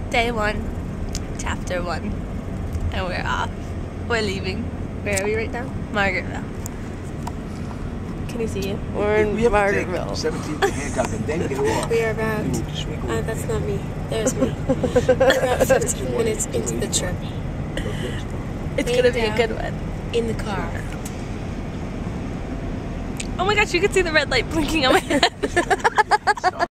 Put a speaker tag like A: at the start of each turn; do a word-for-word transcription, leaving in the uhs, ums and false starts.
A: Day one, chapter one, and we're off. We're leaving. Where are we right now? Margaretville. Can you see it? We're in
B: we have
A: Margaretville.
B: To take seventeenth to Hancock and then get off.
C: We are about, uh, that's not me, there's me. We're about fifteen minutes into the trip.
A: It's gonna be a good one.
C: In the car.
A: Oh my gosh, you can see the red light blinking on my head.